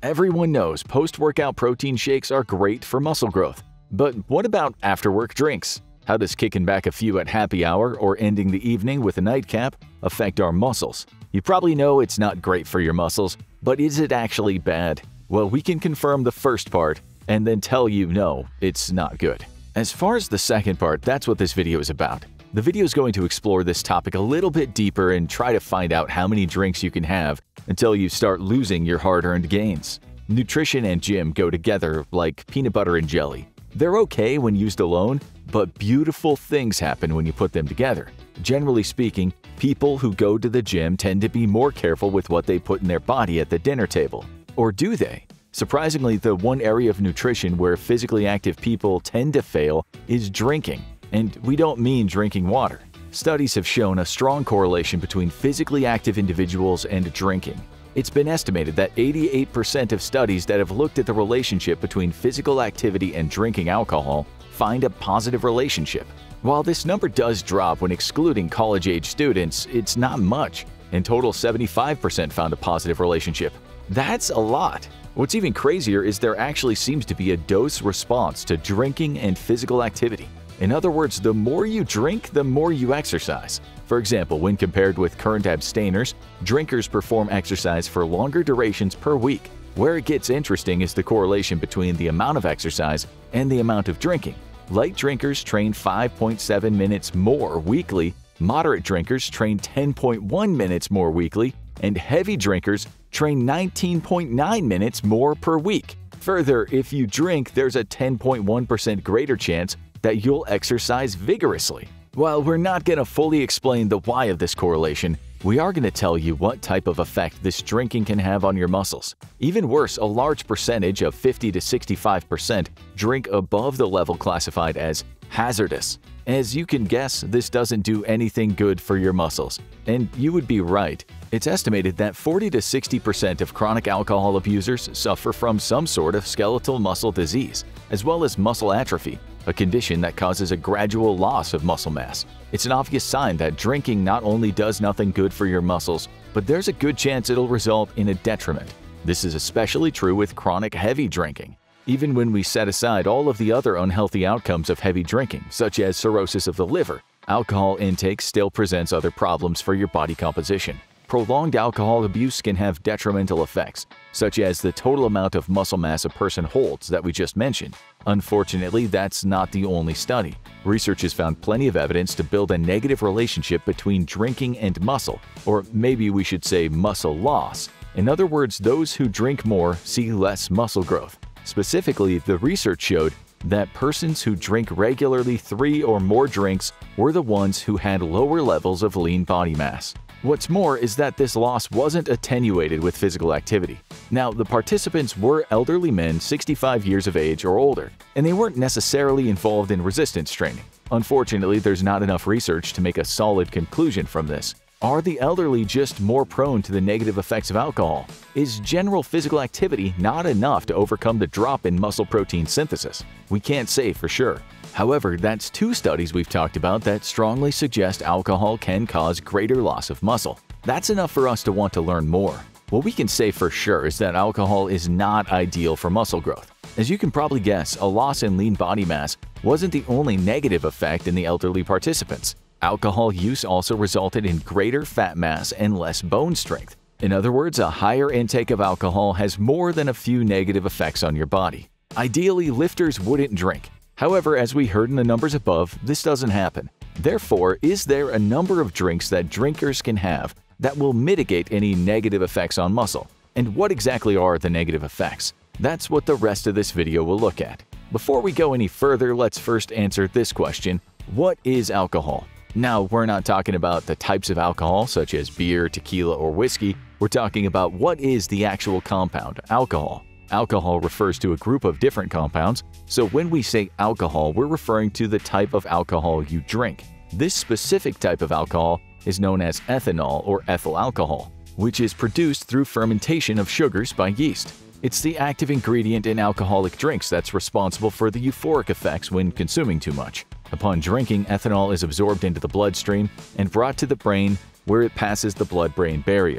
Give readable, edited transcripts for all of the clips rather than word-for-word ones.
Everyone knows post-workout protein shakes are great for muscle growth. But what about after-work drinks? How does kicking back a few at happy hour or ending the evening with a nightcap affect our muscles? You probably know it's not great for your muscles, but is it actually bad? Well, we can confirm the first part and then tell you no, it's not good. As far as the second part, that's what this video is about. The video is going to explore this topic a little bit deeper and try to find out how many drinks you can have until you start losing your hard-earned gains. Nutrition and gym go together like peanut butter and jelly. They're okay when used alone, but beautiful things happen when you put them together. Generally speaking, people who go to the gym tend to be more careful with what they put in their body at the dinner table. Or do they? Surprisingly, the one area of nutrition where physically active people tend to fail is drinking. And we don't mean drinking water. Studies have shown a strong correlation between physically active individuals and drinking. It's been estimated that 88% of studies that have looked at the relationship between physical activity and drinking alcohol find a positive relationship. While this number does drop when excluding college-age students, it's not much. In total, 75% found a positive relationship. That's a lot. What's even crazier is there actually seems to be a dose response to drinking and physical activity. In other words, the more you drink, the more you exercise. For example, when compared with current abstainers, drinkers perform exercise for longer durations per week. Where it gets interesting is the correlation between the amount of exercise and the amount of drinking. Light drinkers train 5.7 minutes more weekly, moderate drinkers train 10.1 minutes more weekly, and heavy drinkers train 19.9 minutes more per week. Further, if you drink, there's a 10.1% greater chance that you'll exercise vigorously. While we're not going to fully explain the why of this correlation, we are going to tell you what type of effect this drinking can have on your muscles. Even worse, a large percentage of 50 to 65% drink above the level classified as hazardous. As you can guess, this doesn't do anything good for your muscles. And you would be right. It's estimated that 40 to 60% of chronic alcohol abusers suffer from some sort of skeletal muscle disease, as well as muscle atrophy, a condition that causes a gradual loss of muscle mass. It's an obvious sign that drinking not only does nothing good for your muscles, but there's a good chance it'll result in a detriment. This is especially true with chronic heavy drinking. Even when we set aside all of the other unhealthy outcomes of heavy drinking, such as cirrhosis of the liver, alcohol intake still presents other problems for your body composition. Prolonged alcohol abuse can have detrimental effects, such as the total amount of muscle mass a person holds that we just mentioned. Unfortunately, that's not the only study. Research has found plenty of evidence to build a negative relationship between drinking and muscle, or maybe we should say muscle loss. In other words, those who drink more see less muscle growth. Specifically, the research showed that persons who drink regularly 3 or more drinks were the ones who had lower levels of lean body mass. What's more is that this loss wasn't attenuated with physical activity. Now, the participants were elderly men 65 years of age or older, and they weren't necessarily involved in resistance training. Unfortunately, there's not enough research to make a solid conclusion from this. Are the elderly just more prone to the negative effects of alcohol? Is general physical activity not enough to overcome the drop in muscle protein synthesis? We can't say for sure. However, that's 2 studies we've talked about that strongly suggest alcohol can cause greater loss of muscle. That's enough for us to want to learn more. What we can say for sure is that alcohol is not ideal for muscle growth. As you can probably guess, a loss in lean body mass wasn't the only negative effect in the elderly participants. Alcohol use also resulted in greater fat mass and less bone strength. In other words, a higher intake of alcohol has more than a few negative effects on your body. Ideally, lifters wouldn't drink. However, as we heard in the numbers above, this doesn't happen. Therefore, is there a number of drinks that drinkers can have that will mitigate any negative effects on muscle? And what exactly are the negative effects? That's what the rest of this video will look at. Before we go any further, let's first answer this question: what is alcohol? Now, we're not talking about the types of alcohol such as beer, tequila, or whiskey. We're talking about what is the actual compound, alcohol. Alcohol refers to a group of different compounds, so when we say alcohol, we're referring to the type of alcohol you drink. This specific type of alcohol is known as ethanol or ethyl alcohol, which is produced through fermentation of sugars by yeast. It's the active ingredient in alcoholic drinks that's responsible for the euphoric effects when consuming too much. Upon drinking, ethanol is absorbed into the bloodstream and brought to the brain, where it passes the blood-brain barrier.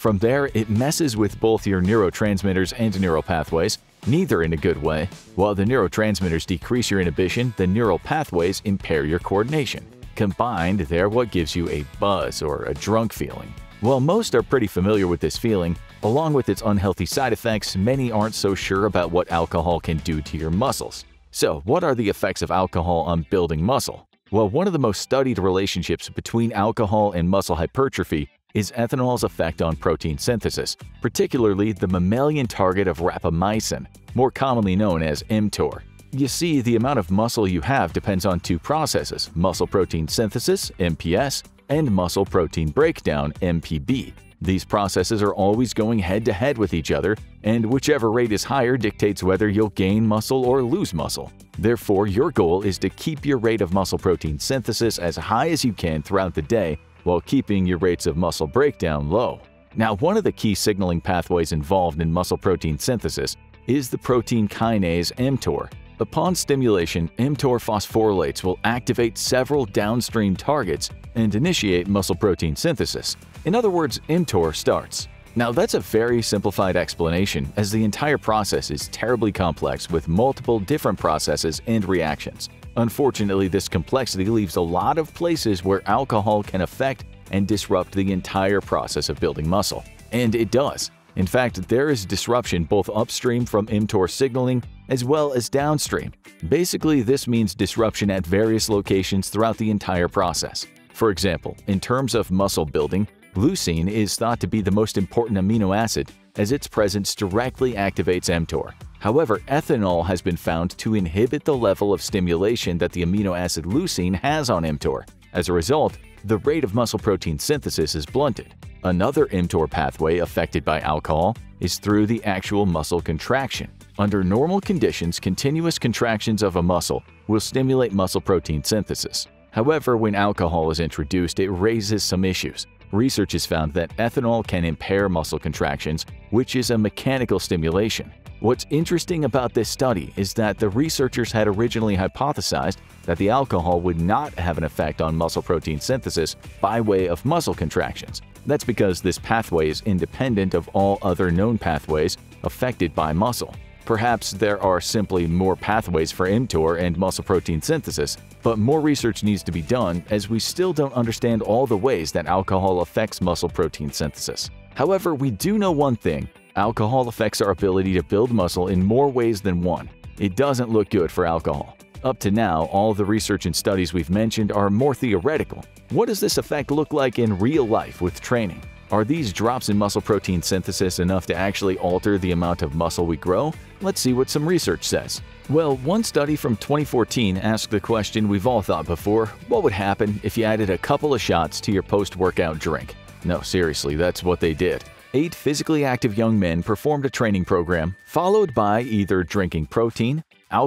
From there, it messes with both your neurotransmitters and neural pathways, neither in a good way. While the neurotransmitters decrease your inhibition, the neural pathways impair your coordination. Combined, they're what gives you a buzz or a drunk feeling. While most are pretty familiar with this feeling, along with its unhealthy side effects, many aren't so sure about what alcohol can do to your muscles. So, what are the effects of alcohol on building muscle? Well, one of the most studied relationships between alcohol and muscle hypertrophy is ethanol's effect on protein synthesis, particularly the mammalian target of rapamycin, more commonly known as mTOR. You see, the amount of muscle you have depends on two processes: muscle protein synthesis, MPS, and muscle protein breakdown, MPB. These processes are always going head-to-head with each other, and whichever rate is higher dictates whether you'll gain muscle or lose muscle. Therefore, your goal is to keep your rate of muscle protein synthesis as high as you can throughout the day while keeping your rates of muscle breakdown low. Now, one of the key signaling pathways involved in muscle protein synthesis is the protein kinase mTOR. Upon stimulation, mTOR phosphorylates will activate several downstream targets and initiate muscle protein synthesis. In other words, mTOR starts. Now, that's a very simplified explanation, as the entire process is terribly complex with multiple different processes and reactions. Unfortunately, this complexity leaves a lot of places where alcohol can affect and disrupt the entire process of building muscle. And it does. In fact, there is disruption both upstream from mTOR signaling as well as downstream. Basically, this means disruption at various locations throughout the entire process. For example, in terms of muscle building, leucine is thought to be the most important amino acid, as its presence directly activates mTOR. However, ethanol has been found to inhibit the level of stimulation that the amino acid leucine has on mTOR. As a result, the rate of muscle protein synthesis is blunted. Another mTOR pathway affected by alcohol is through the actual muscle contraction. Under normal conditions, continuous contractions of a muscle will stimulate muscle protein synthesis. However, when alcohol is introduced, it raises some issues. Research has found that ethanol can impair muscle contractions, which is a mechanical stimulation. What's interesting about this study is that the researchers had originally hypothesized that the alcohol would not have an effect on muscle protein synthesis by way of muscle contractions. That's because this pathway is independent of all other known pathways affected by muscle. Perhaps there are simply more pathways for mTOR and muscle protein synthesis, but more research needs to be done, as we still don't understand all the ways that alcohol affects muscle protein synthesis. However, we do know one thing: alcohol affects our ability to build muscle in more ways than one. It doesn't look good for alcohol. Up to now, all the research and studies we've mentioned are more theoretical. What does this effect look like in real life with training? Are these drops in muscle protein synthesis enough to actually alter the amount of muscle we grow? Let's see what some research says. Well, one study from 2014 asked the question we've all thought before: what would happen if you added a couple of shots to your post-workout drink? No, seriously, that's what they did. 8 physically active young men performed a training program, followed by either drinking protein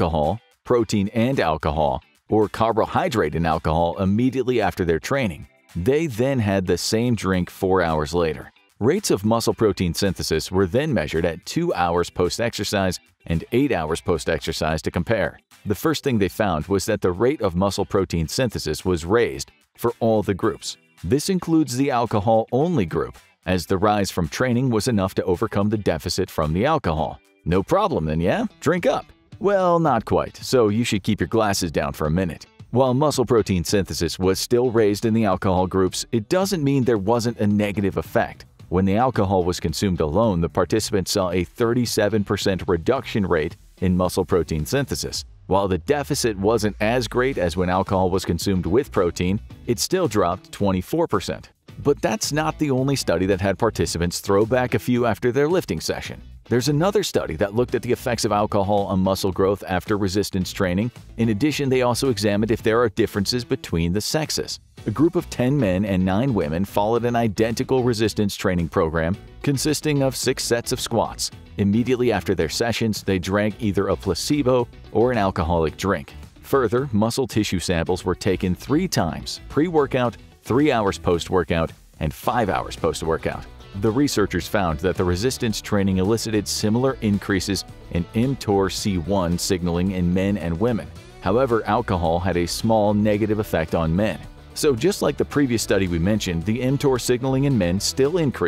and alcohol, or carbohydrate and alcohol immediately after their training. They then had the same drink 4 hours later. Rates of muscle protein synthesis were then measured at 2 hours post-exercise and 8 hours post-exercise to compare. The first thing they found was that the rate of muscle protein synthesis was raised for all the groups. This includes the alcohol-only group, as the rise from training was enough to overcome the deficit from the alcohol. No problem then, yeah? Drink up! Well, not quite, so you should keep your glasses down for a minute. While muscle protein synthesis was still raised in the alcohol groups, it doesn't mean there wasn't a negative effect. When the alcohol was consumed alone, the participants saw a 37% reduction rate in muscle protein synthesis. While the deficit wasn't as great as when alcohol was consumed with protein, it still dropped 24%. But that's not the only study that had participants throw back a few after their lifting session. There's another study that looked at the effects of alcohol on muscle growth after resistance training. In addition, they also examined if there are differences between the sexes. A group of 10 men and 9 women followed an identical resistance training program consisting of 6 sets of squats. Immediately after their sessions, they drank either a placebo or an alcoholic drink. Further, muscle tissue samples were taken 3 times: pre-workout, 3 hours post-workout, and 5 hours post-workout. The researchers found that the resistance training elicited similar increases in mTOR-C1 signaling in men and women. However, alcohol had a small negative effect on men. So just like the previous study we mentioned, the mTOR signaling in men still increased,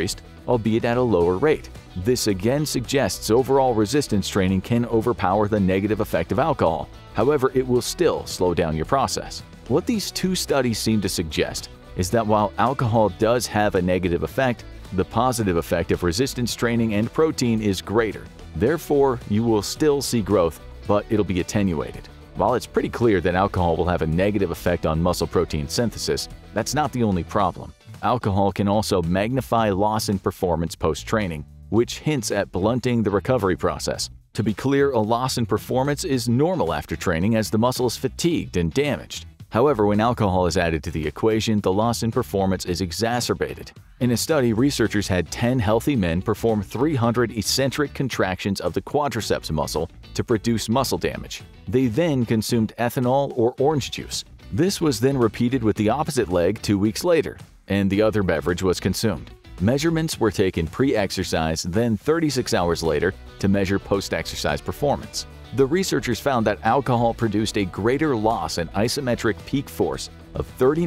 albeit at a lower rate. This again suggests overall resistance training can overpower the negative effect of alcohol. However, it will still slow down your process. What these two studies seem to suggest is that while alcohol does have a negative effect, the positive effect of resistance training and protein is greater. Therefore, you will still see growth, but it'll be attenuated. While it's pretty clear that alcohol will have a negative effect on muscle protein synthesis, that's not the only problem. Alcohol can also magnify loss in performance post-training, which hints at blunting the recovery process. To be clear, a loss in performance is normal after training as the muscle is fatigued and damaged. However, when alcohol is added to the equation, the loss in performance is exacerbated. In a study, researchers had 10 healthy men perform 300 eccentric contractions of the quadriceps muscle to produce muscle damage. They then consumed ethanol or orange juice. This was then repeated with the opposite leg 2 weeks later, and the other beverage was consumed. Measurements were taken pre-exercise, then 36 hours later to measure post-exercise performance. The researchers found that alcohol produced a greater loss in isometric peak force of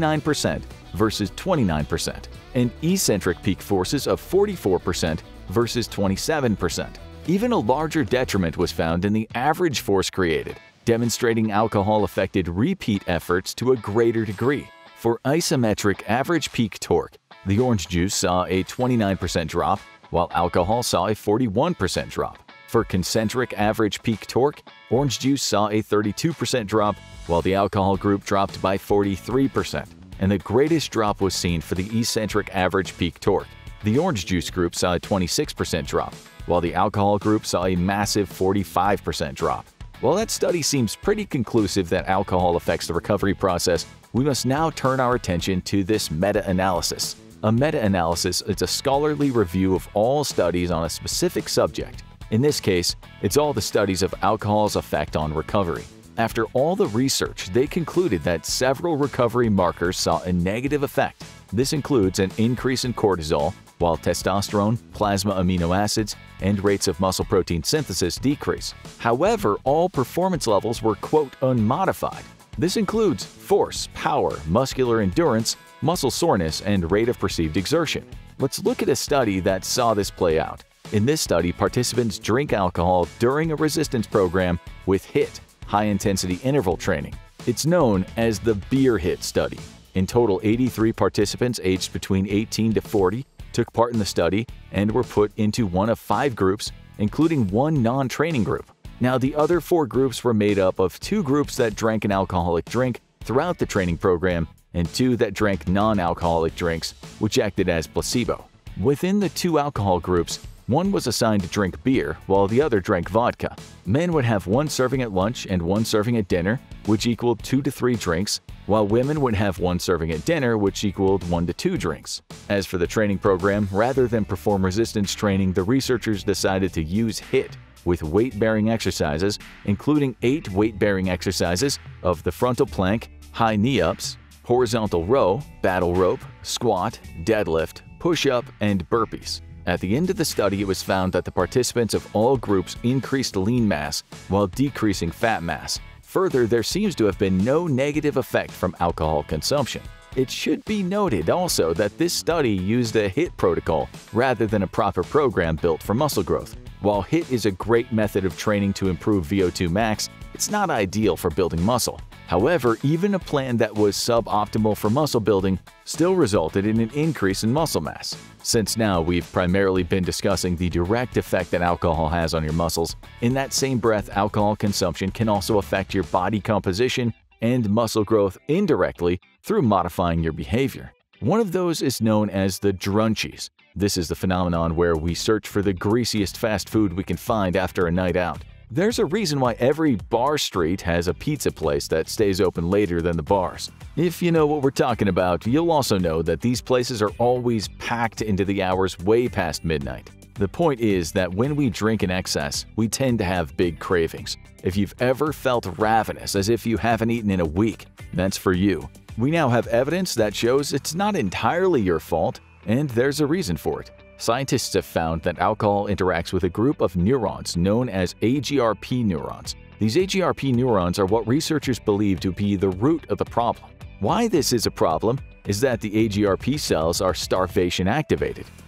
39% versus 29%, and eccentric peak forces of 44% versus 27%. Even a larger detriment was found in the average force created, demonstrating alcohol affected repeat efforts to a greater degree. For isometric average peak torque, the orange juice saw a 29% drop, while alcohol saw a 41% drop. For concentric average peak torque, orange juice saw a 32% drop, while the alcohol group dropped by 43%, and the greatest drop was seen for the eccentric average peak torque. The orange juice group saw a 26% drop, while the alcohol group saw a massive 45% drop. While that study seems pretty conclusive that alcohol affects the recovery process, we must now turn our attention to this meta-analysis. A meta-analysis is a scholarly review of all studies on a specific subject. In this case, it's all the studies of alcohol's effect on recovery. After all the research, they concluded that several recovery markers saw a negative effect. This includes an increase in cortisol, while testosterone, plasma amino acids, and rates of muscle protein synthesis decrease. However, all performance levels were, quote, unmodified. This includes force, power, muscular endurance, muscle soreness, and rate of perceived exertion. Let's look at a study that saw this play out. In this study, participants drink alcohol during a resistance program with HIIT, high-intensity interval training. It's known as the beer HIIT study. In total, 83 participants aged between 18 to 40 took part in the study and were put into one of 5 groups, including one non-training group. Now, the other 4 groups were made up of 2 groups that drank an alcoholic drink throughout the training program and 2 that drank non-alcoholic drinks, which acted as placebo. Within the 2 alcohol groups, one was assigned to drink beer, while the other drank vodka. Men would have 1 serving at lunch and 1 serving at dinner, which equaled 2 to 3 drinks, while women would have 1 serving at dinner, which equaled 1 to 2 drinks. As for the training program, rather than perform resistance training, the researchers decided to use HIIT with weight-bearing exercises, including 8 weight-bearing exercises of the frontal plank, high knee-ups, horizontal row, battle rope, squat, deadlift, push-up, and burpees. At the end of the study, it was found that the participants of all groups increased lean mass while decreasing fat mass. Further, there seems to have been no negative effect from alcohol consumption. It should be noted also that this study used a HIIT protocol rather than a proper program built for muscle growth. While HIIT is a great method of training to improve VO2 max, it's not ideal for building muscle. However, even a plan that was suboptimal for muscle building still resulted in an increase in muscle mass. Since now we've primarily been discussing the direct effect that alcohol has on your muscles, in that same breath, alcohol consumption can also affect your body composition and muscle growth indirectly through modifying your behavior. One of those is known as the drunchies. This is the phenomenon where we search for the greasiest fast food we can find after a night out. There's a reason why every bar street has a pizza place that stays open later than the bars. If you know what we're talking about, you'll also know that these places are always packed into the hours way past midnight. The point is that when we drink in excess, we tend to have big cravings. If you've ever felt ravenous as if you haven't eaten in a week, that's for you. We now have evidence that shows it's not entirely your fault, and there's a reason for it. Scientists have found that alcohol interacts with a group of neurons known as AGRP neurons. These AGRP neurons are what researchers believe to be the root of the problem. Why this is a problem is that the AGRP cells are starvation activated.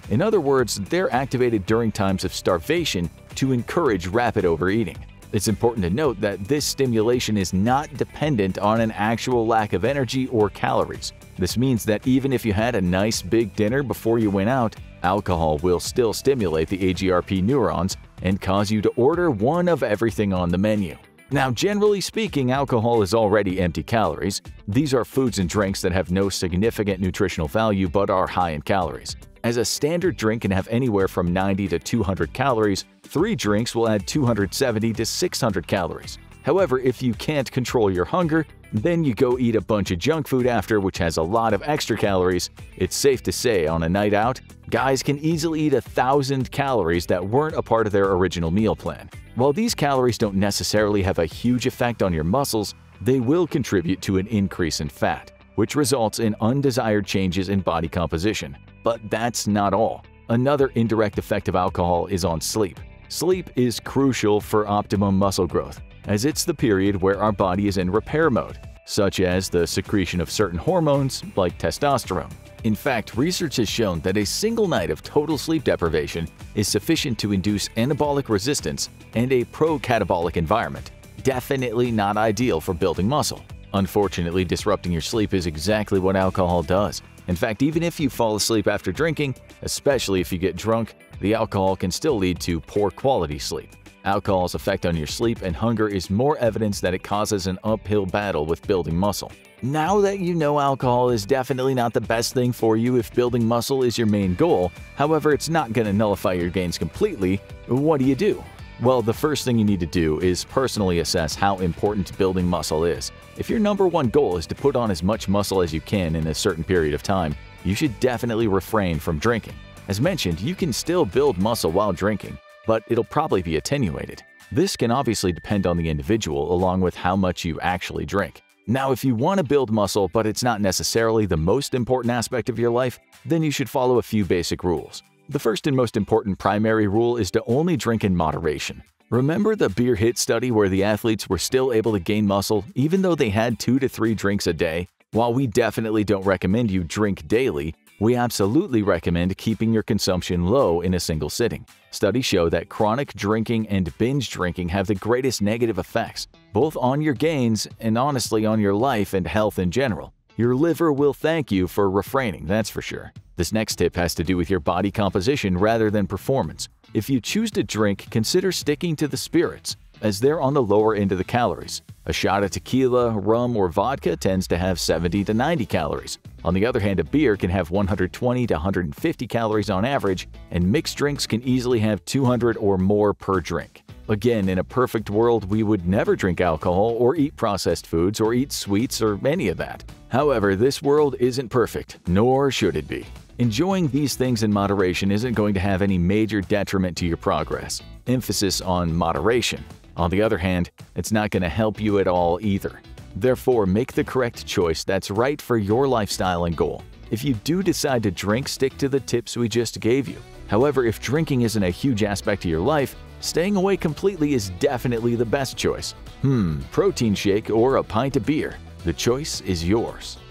In other words, they're activated during times of starvation to encourage rapid overeating. It's important to note that this stimulation is not dependent on an actual lack of energy or calories. This means that even if you had a nice big dinner before you went out, alcohol will still stimulate the AGRP neurons and cause you to order one of everything on the menu. Now, generally speaking, alcohol is already empty calories. These are foods and drinks that have no significant nutritional value but are high in calories. As a standard drink can have anywhere from 90 to 200 calories, 3 drinks will add 270 to 600 calories. However, if you can't control your hunger, then you go eat a bunch of junk food after, which has a lot of extra calories. It's safe to say on a night out, guys can easily eat 1,000 calories that weren't a part of their original meal plan. While these calories don't necessarily have a huge effect on your muscles, they will contribute to an increase in fat, which results in undesired changes in body composition. But that's not all. Another indirect effect of alcohol is on sleep. Sleep is crucial for optimum muscle growth, as it's the period where our body is in repair mode, such as the secretion of certain hormones like testosterone. In fact, research has shown that a single night of total sleep deprivation is sufficient to induce anabolic resistance and a pro-catabolic environment. Definitely not ideal for building muscle. Unfortunately, disrupting your sleep is exactly what alcohol does. In fact, even if you fall asleep after drinking, especially if you get drunk, the alcohol can still lead to poor quality sleep. Alcohol's effect on your sleep and hunger is more evidence that it causes an uphill battle with building muscle. Now that you know alcohol is definitely not the best thing for you if building muscle is your main goal, however, it's not going to nullify your gains completely, what do? Well, the first thing you need to do is personally assess how important building muscle is. If your number one goal is to put on as much muscle as you can in a certain period of time, you should definitely refrain from drinking. As mentioned, you can still build muscle while drinking, but it'll probably be attenuated. This can obviously depend on the individual along with how much you actually drink. Now, if you want to build muscle but it's not necessarily the most important aspect of your life, then you should follow a few basic rules. The first and most important primary rule is to only drink in moderation. Remember the beer hit study where the athletes were still able to gain muscle even though they had 2 to 3 drinks a day? While we definitely don't recommend you drink daily, we absolutely recommend keeping your consumption low in a single sitting. Studies show that chronic drinking and binge drinking have the greatest negative effects, both on your gains and honestly on your life and health in general. Your liver will thank you for refraining, that's for sure. This next tip has to do with your body composition rather than performance. If you choose to drink, consider sticking to the spirits, as they're on the lower end of the calories. A shot of tequila, rum, or vodka tends to have 70 to 90 calories. On the other hand, a beer can have 120 to 150 calories on average, and mixed drinks can easily have 200 or more per drink. Again, in a perfect world, we would never drink alcohol or eat processed foods or eat sweets or any of that. However, this world isn't perfect, nor should it be. Enjoying these things in moderation isn't going to have any major detriment to your progress. Emphasis on moderation. On the other hand, it's not going to help you at all either. Therefore, make the correct choice that's right for your lifestyle and goal. If you do decide to drink, stick to the tips we just gave you. However, if drinking isn't a huge aspect of your life, staying away completely is definitely the best choice. Protein shake or a pint of beer? The choice is yours.